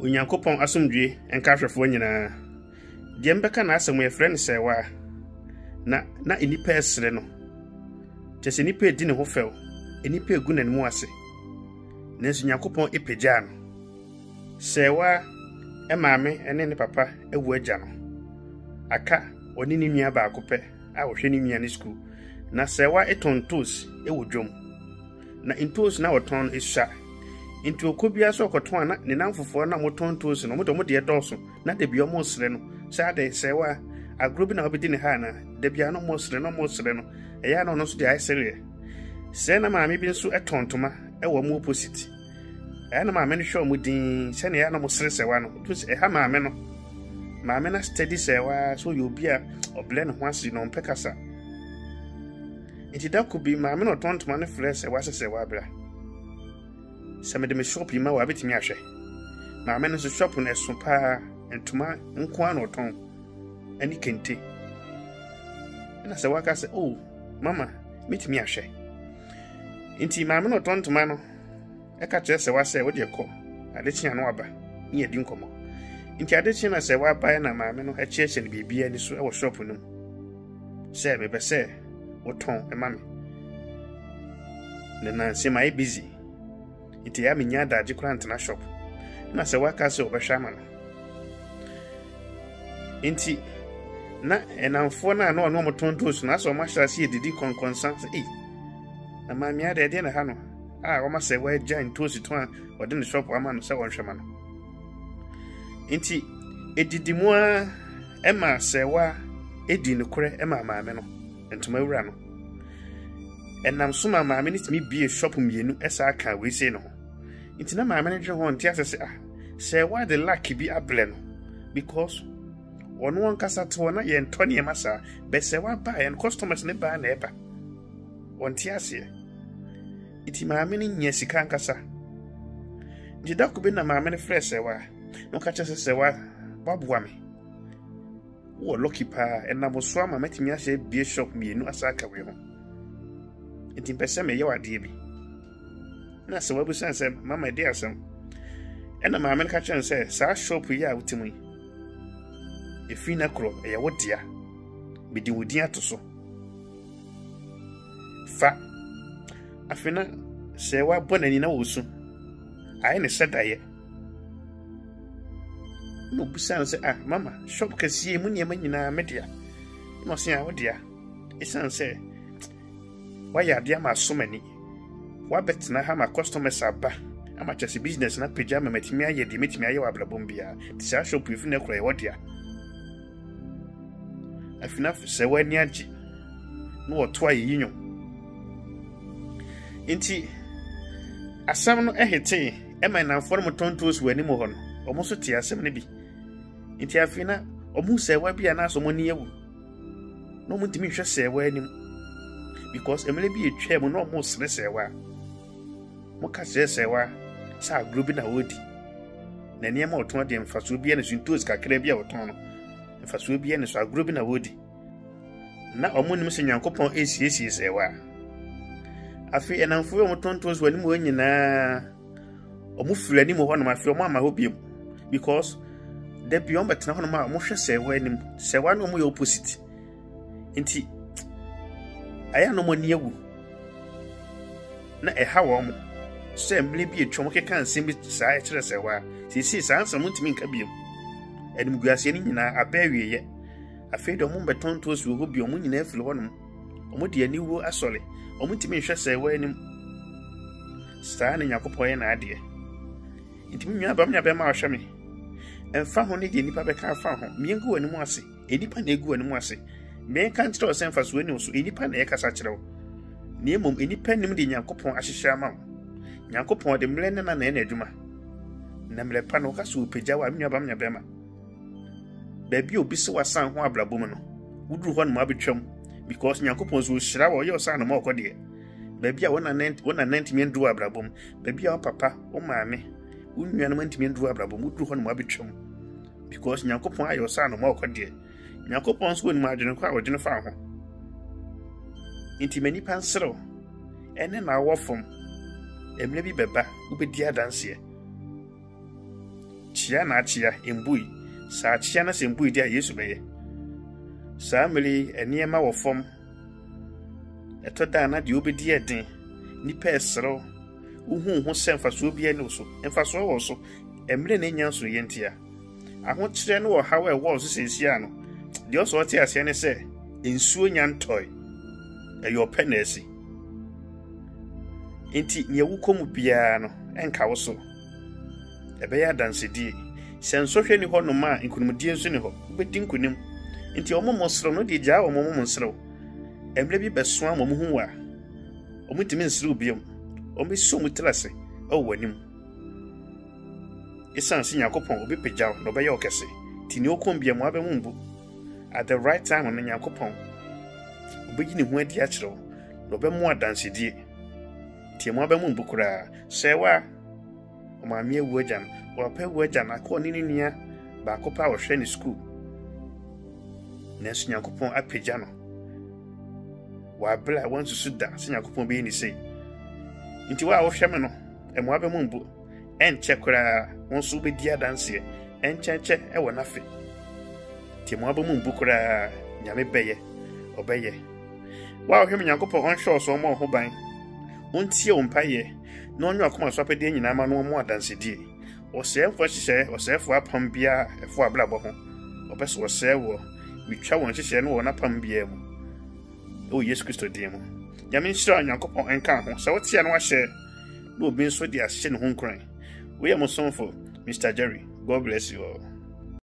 Onyankopɔn asomdwe enka hwefo nyina die mbeka na asem ye friend say wa na enipa esre no tese enipa edi ne ho few enipa egu na nemu ase nanso Onyankopɔn epagya no say wa maame ene ne papa ewu agya no aka oni ni nua ba akopɛ a wo hwɛ ni nua ne school na say wa etontos ewu dwom na intos na woton esha into okobia so koton na ne namfofo na motontos no mo de dɔso na de bia mo sre no sa de say wa agrobi na obedi ne ha na de bia no mo sre no eya no so de ai sere se na maame bi nso etontoma ewo mo opposite eya na maame no hwe mo din se na eya no mo sre sewa no to se ha maame na steady sewa so you bia oble ne ho ase no mpekasa enti da ko bi maame no tontoma ne fre sewa sewa bra some de me shop ma wa betimi ahwe maame no so shop no eso pa entoma nko an oton ani kente na se waka se oh mama metimi ahwe enti maame no tontoma no e ka kire se wa se wo de ko adechi anu aba ni edi nkomo enti adechi na se wa ba na maame no e cheche ne bibia ni so e wo shop no se be se oton e mame na se mai busy iti ya minya daji kurant na shop na se waka se obehwa ma no enti na enamfo na no motontos na so ma hyase edidi konkonsan se na ma mi ade na ha no o ma se wa giant tosi to a ode ne shop ama no se wonhwe ma no enti edidi mu a ema se wa edi ne kure ema maame no entuma wura no enam so ma maame ni timi bie shop mienu esa aka we sei no enti na maame ne ho ntia se wa the lucky bi able no because ono won kasa to na ye ntone ma sa be se wa ba en customers ne ba na eba ontia se iti maame ne nya sika nkasa ndi da ko bi na maame ne fresh se wa no ka che se wa babuwa me wo lucky pa en na bo so ama matimi ahye bie shop mienu asa aka we ho enti pese me ye wade bi na se wabu sense mama dey asem ena maame ka chen se sa shop ya utimu efi na kro e wodia bidi wodi atoso fa afina se wa bonani na wosu ai ne sedaye no busan se mama shop kasie mu niam nyina media no se a wodia isan se waya dia ma somani wa betna ha ma customers aba ama chese business na pejama matimi aye de metimi aye wa blabom bia ti sa shop ifu na kura wodia afina se wani agi no woto aye yinyo enti asam no ehete ema na form tontos wani mo ho no omo so ti asem ne bi enti afina omu se wa bia na so mo ne yewu no mo ntimi hwe se wa anim because emele bi etwa mu no mo sere se wa mo ka se wa sa group na wodi na niam oton de mfaso bia na suntos kakra bia oton no mfaso bia na so group na wodi na omo nim se Nyankopɔn esiesie se wa afi enamfo mo tontos wani mo nyina omo fulani mo ho na mafi omo ama ho biem because the beyond betna ho na mo hwe se wa anim se wa no mo ye opposite enti aya no mo niewu na eha wo mo se mle bi etwom keka nsem bi saa kire se wa sisi saa nsem ntimi nka biem enim guase ni nyina abawie ye afei do mo betonto so ho biem mo nyina afiri ho no mo de ani wo asole mo ntimi hwe se wa anim saa na Nyankopɔn ye na ade ntimi nwa ba mnya be ma hwe me emfa ho ne de nipa be ka fa ho miengu wani mu ase enipa na egu wani mu ase me kan tire o senfa so ani so enipa na ye kasa kirewo na emom enipa nim de Nyankopɔn ahyehye ama wo Nyankopɔn de mle ne na adwuma na mle pa no ka so pagya wa mnya ba mnya be ma ba bi obi se wasan ho ablabom no wuduru ho no ma betwam because Nyankopɔn so hyira wo ye osan no ma okode ba bi a wona 90 men du ablabom ba bi a papa o maame unwa no mantimi ndu abrabom wuduru ho no ma betwam because Nyankopɔn ayo osan no ma okode Nyankopɔn so ni ma adwene kwa odwene fa ho intimani pansero ene na awofom emle bi beba ubedi adanse chia na achia embui sa achia na se embui dia Yesu beye sa meli eniema wo fom etoda na de obedi eden ni pesro uhu semfaso bi ene so emfaso wo so emre na nyanso yentia aho kire no wo hawe wo so sesia no de oso tie ase ne se ensuo nyantoy eyo penesi enti nye wukomu bia no enka wo so ebeya dansedi sensohwe ni ho no ma nkunumdie nso ni ho obedi nkunim enti omomosro no de gya omomonsro emre bi beso amomu hu wa omutimi nsro biom omiso mutrase o wanim isansi yakopon obi pejaw no be yokese tini okombia mu abemu mbu at the right time on yakopon obi ni hu adi a kire no be mu adansedi ti mu abemu mbu kura sewa o ma mi ewu ajan o pa ewu ajan akọ ni nia ba akopa wo hwe ni school nesu yakopon apeja no wa bla won suda sin yakopon be ni sei nti wa wo hwe me no emu abemu mbu enche kura wonso be dia danse encheche e wo nafe ti mu abemu mbu kura nyame beye obeye wa hwe me yakopon on show so mo ho ban ontie o mpaye na onyo akoma so apede nyina ma no mo adanse die o se enfo hihye o se efo apam bia efo ablabo ho obeso o se wo mitwa won hihye no wo na pam bia mu o Yesu Kristo die mu nyame nhyira yakopon enka ho se wotie no ahye no obi nso de ahye ne ho nkran we am sonfo Mr. Jerry. God bless you all.